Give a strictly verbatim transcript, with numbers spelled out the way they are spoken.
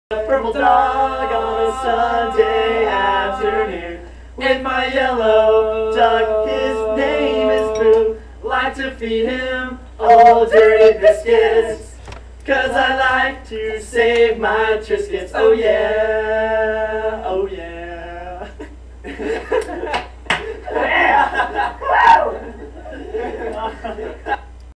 Purple dog on a Sunday afternoon. With my yellow dog, his name is Boo. Like to feed him all dirty biscuits, 'cause I like to save my Triscuits. Oh yeah, oh yeah. Yeah!